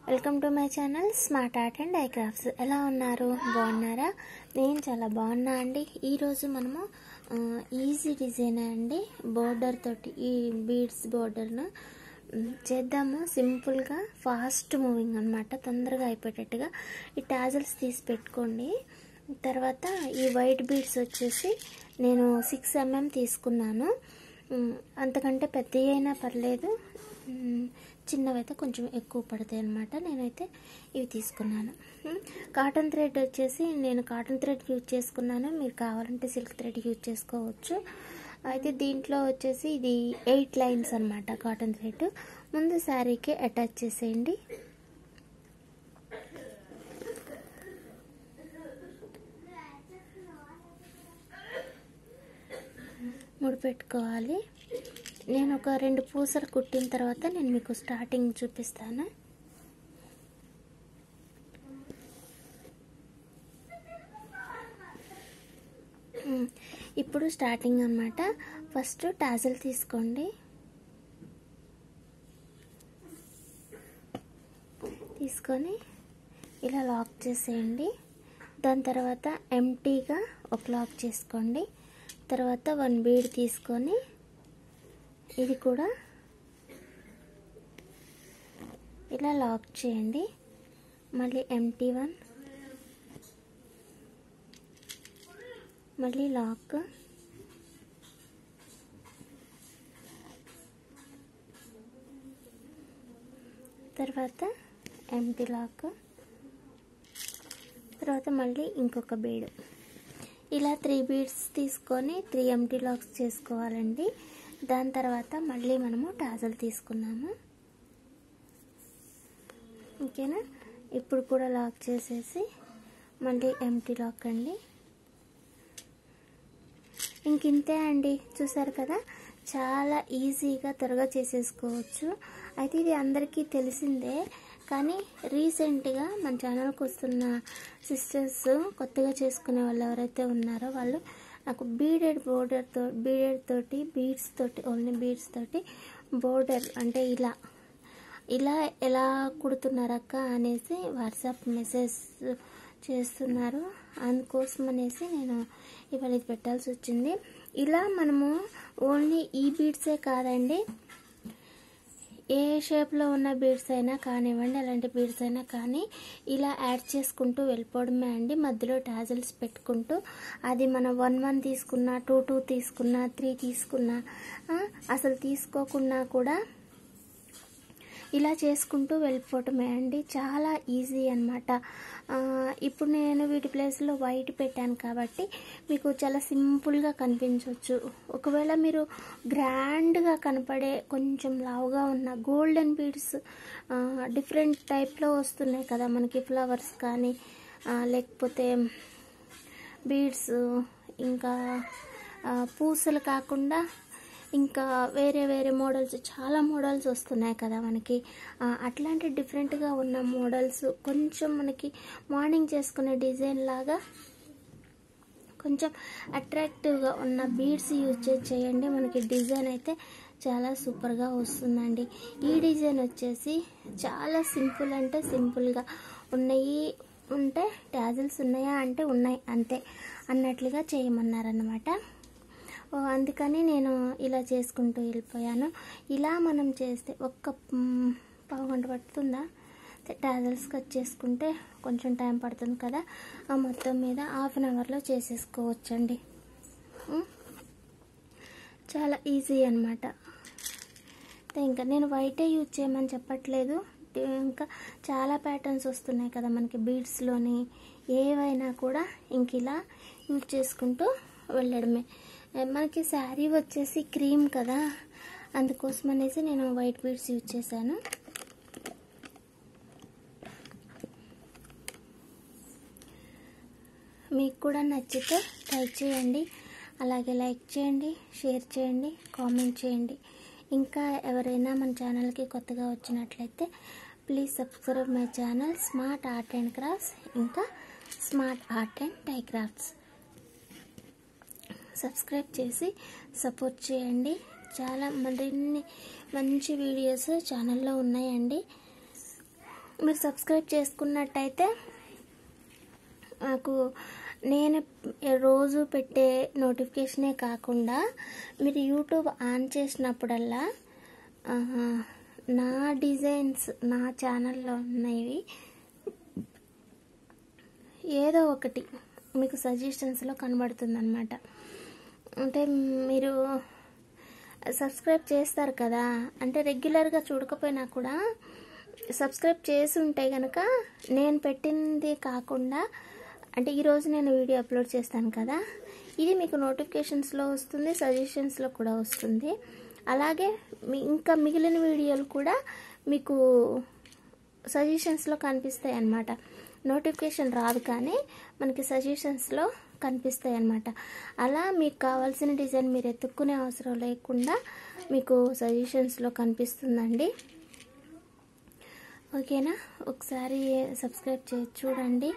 Welcome to my channel smart art and DIY crafts. ఎలా ఉన్నారు? బాగున్నారా? నేను చాలా బాగున్నా అండి. ఈరోజు మనము ఈజీ డిజైన్ అండి, బోర్డర్ తోటి ఈ బీడ్స్ బోర్డర్ను చేద్దాము. సింపుల్గా ఫాస్ట్ మూవింగ్ అనమాట, తొందరగా అయిపోయేటట్టుగా ఈ టాజల్స్ తీసి పెట్టుకోండి. తర్వాత ఈ వైట్ బీడ్స్ వచ్చేసి నేను 6 mm తీసుకున్నాను. అంతకంటే పెద్దవి అయినా పర్లేదు, చిన్నవైతే కొంచెం ఎక్కువ పడతాయి అన్నమాట. నేనైతే ఇవి తీసుకున్నాను. కాటన్ థ్రెడ్ వచ్చేసి నేను కాటన్ థ్రెడ్ యూజ్ చేసుకున్నాను. మీరు కావాలంటే సిల్క్ థ్రెడ్ యూజ్ చేసుకోవచ్చు. అయితే దీంట్లో వచ్చేసి ఇది 8 లైన్స్ అన్నమాట కాటన్ థ్రెడ్. ముందు శారీకి అటాచ్ చేసేయండి. ముడిపెట్టుకోవాలి. నేను ఒక 2 పూసలు కుట్టిన తర్వాత నేను మీకు స్టార్టింగ్ చూపిస్తాను. ఇప్పుడు స్టార్టింగ్ అన్నమాట. ఫస్ట్ టాజల్ తీసుకోండి. తీసుకొని ఇలా లాక్ చేసేయండి. దాని తర్వాత ఎంటీగా ఒక లాక్ చేసుకోండి. తర్వాత 1 బీడ్ తీసుకొని ఇది కూడా ఇలా లాక్ చేయండి. మళ్ళీ ఎంటీ 1, మళ్ళీ లాక్, తర్వాత ఎంటీ లాక్, తర్వాత మళ్ళీ ఇంకొక బీడ్. ఇలా 3 బీడ్స్ తీసుకొని 3 ఎంటీ లాక్స్ చేసుకోవాలండి. దాని తర్వాత మళ్ళీ మనము టాజల్ తీసుకున్నాము. ఓకేనా? ఇప్పుడు కూడా లాక్ చేసేసి మళ్ళీ ఎంటీ లాక్ అండి. ఇంతే అండి. చూసారు కదా, చాలా ఈజీగా త్వరగా చేసేసుకోవచ్చు. అయితే ఇది అందరికీ తెలిసిందే, కానీ రీసెంట్గా మన ఛానల్కి వస్తున్న సిస్టర్స్, కొత్తగా చేసుకునే వాళ్ళు ఎవరైతే ఉన్నారో వాళ్ళు నాకు బీడెడ్ తోటి బీడ్స్ తోటి, ఓన్లీ బీడ్స్ తోటి బోర్డర్ అంటే ఇలా ఎలా కుడుతున్నారక్క అనేసి వాట్సాప్ మెసేజ్ చేస్తున్నారు. అందుకోసం అనేసి నేను ఇవాళ ఇది పెట్టాల్సి వచ్చింది. ఇలా మనము ఓన్లీ ఈ బీడ్సే కాదండి, ఏ షేప్లో ఉన్న బీడ్స్ అయినా కానివ్వండి, అలాంటి బీడ్స్ అయినా కానీ ఇలా యాడ్ చేసుకుంటూ వెళ్ళిపోవడమే అండి. మధ్యలో టాజల్స్ పెట్టుకుంటూ, అది మనం 1 తీసుకున్నా, 2 తీసుకున్నా, 3 తీసుకున్నా, అసలు తీసుకోకున్నా కూడా ఇలా చేసుకుంటూ వెళ్ళిపోవటమే అండి. చాలా ఈజీ అన్నమాట. ఇప్పుడు నేను వీటి ప్లేస్లో వైట్ పెట్టాను కాబట్టి మీకు చాలా సింపుల్గా కనిపించవచ్చు. ఒకవేళ మీరు గ్రాండ్గా కనపడే కొంచెం లావుగా ఉన్న గోల్డెన్ బీడ్స్ డిఫరెంట్ టైప్లో వస్తున్నాయి కదా మనకి, ఫ్లవర్స్ కానీ లేకపోతే బీడ్స్, ఇంకా పూసలు కాకుండా ఇంకా వేరే మోడల్స్, చాలా మోడల్స్ వస్తున్నాయి కదా మనకి. అట్లాంటి డిఫరెంట్గా ఉన్న మోడల్స్ కొంచెం మనకి మార్నింగ్ చేసుకునే డిజైన్ లాగా కొంచెం అట్రాక్టివ్గా ఉన్న బీడ్స్ యూజ్ చేయండి. మనకి డిజైన్ అయితే చాలా సూపర్గా వస్తుందండి. ఈ డిజైన్ వచ్చేసి చాలా సింపుల్ అంటే సింపుల్గా ఉంటే టాజల్స్ ఉన్నాయా అంటే ఉన్నాయి అంతే అన్నట్లుగా చేయమన్నారన్నమాట. అందుకని నేను ఇలా చేసుకుంటూ వెళ్ళిపోయాను. ఇలా మనం చేస్తే ఒక్క పావు గంట పడుతుందా? టాజల్స్ కట్ చేసుకుంటే కొంచెం టైం పడుతుంది కదా, మొత్తం మీద 1/2 అవర్లో చేసేసుకోవచ్చండి. చాలా ఈజీ అన్నమాట. ఇంకా నేను వైటే యూజ్ చేయమని చెప్పట్లేదు, ఇంకా చాలా ప్యాటర్న్స్ వస్తున్నాయి కదా మనకి బీడ్స్లోని. ఏవైనా కూడా ఇంక ఇలా యూజ్ చేసుకుంటూ వెళ్ళడమే. మనకి శారీ వచ్చేసి క్రీమ్ కదా, అందుకోసం అనేసి నేను వైట్ బీడ్స్ యూజ్ చేశాను. మీకు కూడా నచ్చితే ట్రై చేయండి. అలాగే లైక్ చేయండి, షేర్ చేయండి, కామెంట్ చేయండి. ఇంకా ఎవరైనా మన ఛానల్కి కొత్తగా వచ్చినట్లయితే please subscribe my channel smart art and crafts, ఇంకా smart art and DIY crafts. Subscribe చేసి సపోర్ట్ చేయండి. చాలా మరిన్ని మంచి వీడియోస్ ఛానల్లో ఉన్నాయండి. మీరు సబ్స్క్రైబ్ చేసుకున్నట్టయితే నాకు నేను రోజు పెట్టే నోటిఫికేషనే కాకుండా మీరు యూట్యూబ్ ఆన్ చేసినప్పుడల్లా నా డిజైన్స్ నా ఛానల్లో ఉన్నవి ఏదో ఒకటి మీకు సజెషన్స్లో కనబడుతుంది అన్నమాట. అంటే మీరు సబ్స్క్రైబ్ చేస్తారు కదా, అంటే రెగ్యులర్గా చూడకపోయినా కూడా సబ్స్క్రైబ్ చేసి ఉంటే కనుక నేను పెట్టింది కాకుండా, అంటే ఈరోజు నేను వీడియో అప్లోడ్ చేస్తాను కదా, ఇది మీకు నోటిఫికేషన్స్లో వస్తుంది, సజెషన్స్లో కూడా వస్తుంది. అలాగే ఇంకా మిగిలిన వీడియోలు కూడా మీకు సజెషన్స్లో కనిపిస్తాయి అన్నమాట. నోటిఫికేషన్ రాదు కానీ మనకి సజెషన్స్లో కనిపిస్తాయి అన్నమాట. అలా మీకు కావాల్సిన డిజైన్ మీరు ఎత్తుక్కునే అవసరం లేకుండా మీకు సజెషన్స్లో కనిపిస్తుందండి. ఓకేనా? ఒకసారి సబ్స్క్రైబ్ చేసి చూడండి.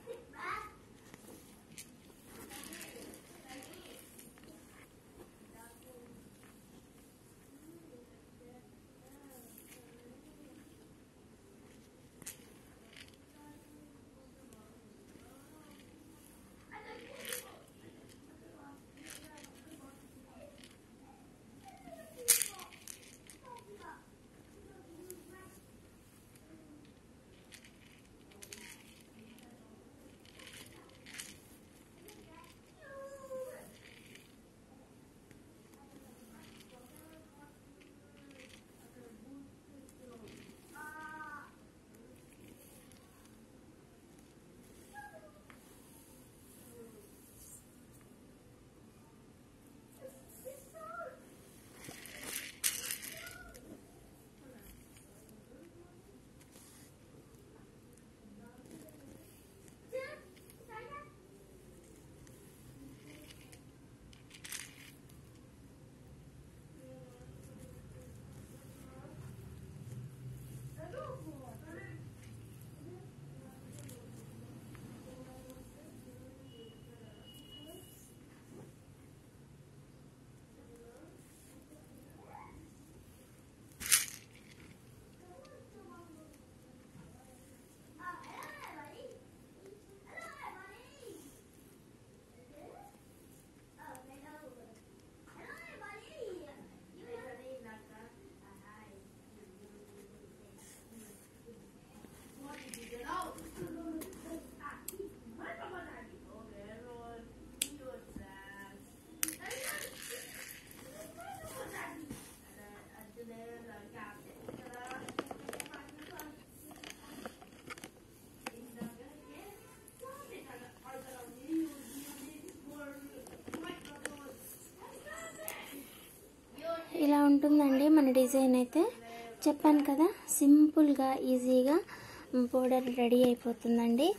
ఇలా ఉంటుందండి మన డిజైన్. అయితే చెప్పాను కదా, సింపుల్గా ఈజీగా బోర్డర్ రెడీ అయిపోతుందండి.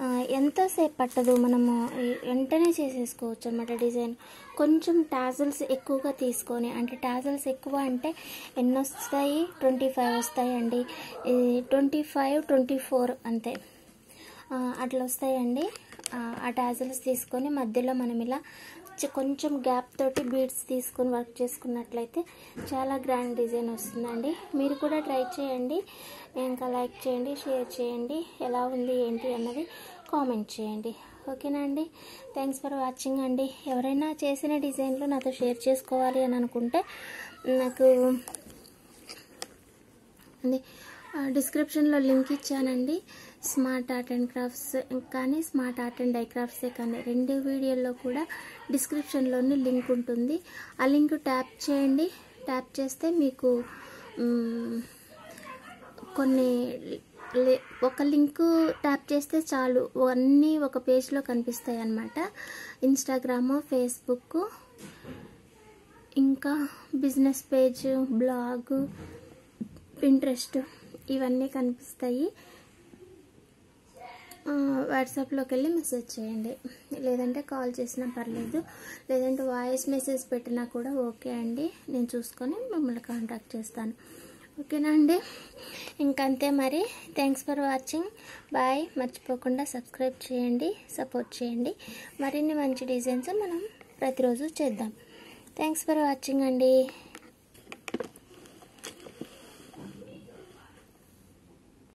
ఎంతసేపు పట్టదు, మనము వెంటనే చేసేసుకోవచ్చు అన్నమాట. డిజైన్ కొంచెం టాజల్స్ ఎక్కువగా తీసుకొని, అంటే టాజల్స్ ఎక్కువ అంటే ఎన్ని వస్తాయి, 25 వస్తాయండి. 25, 24 అంతే, అట్లా వస్తాయండి. ఆ టాజల్స్ తీసుకొని మధ్యలో మనం ఇలా కొంచెం గ్యాప్ తోటి బీడ్స్ తీసుకొని వర్క్ చేసుకున్నట్లయితే చాలా గ్రాండ్ డిజైన్ వస్తుందండి. మీరు కూడా ట్రై చేయండి. ఇంకా లైక్ చేయండి, షేర్ చేయండి, ఎలా ఉంది ఏంటి అన్నది కామెంట్ చేయండి. ఓకేనా అండి? థ్యాంక్స్ ఫర్ వాచింగ్ అండి. ఎవరైనా చేసిన డిజైన్లు నాతో షేర్ చేసుకోవాలి అని అనుకుంటే నాకు డిస్క్రిప్షన్లో లింక్ ఇచ్చానండి. స్మార్ట్ ఆర్ట్ అండ్ క్రాఫ్ట్స్ కానీ స్మార్ట్ ఆర్ట్ అండ్ డై క్రాఫ్ట్సే కానీ రెండు వీడియోల్లో కూడా డిస్క్రిప్షన్లోని లింక్ ఉంటుంది. ఆ లింక్ ట్యాప్ చేయండి. ట్యాప్ చేస్తే మీకు కొన్ని ఒక లింక్ ట్యాప్ చేస్తే చాలు, అన్నీ ఒక పేజ్లో కనిపిస్తాయి అన్నమాట. ఇన్స్టాగ్రాము, ఫేస్బుక్, ఇంకా బిజినెస్ పేజ్, బ్లాగ్, పింట్రెస్ట్ ఇవన్నీ కనిపిస్తాయి. వాట్సాప్లోకి వెళ్ళి మెసేజ్ చేయండి, లేదంటే కాల్ చేసినా పర్లేదు, లేదంటే వాయిస్ మెసేజ్ పెట్టినా కూడా ఓకే అండి. నేను చూసుకొని మిమ్మల్ని కాంటాక్ట్ చేస్తాను. ఓకేనా అండి? ఇంకంతే మరి. Thanks for watching. బాయ్. మర్చిపోకుండా సబ్స్క్రైబ్ చేయండి, సపోర్ట్ చేయండి. మరిన్ని మంచి డిజైన్స్ మనం ప్రతిరోజు చేద్దాం. థ్యాంక్స్ ఫర్ వాచింగ్ అండి.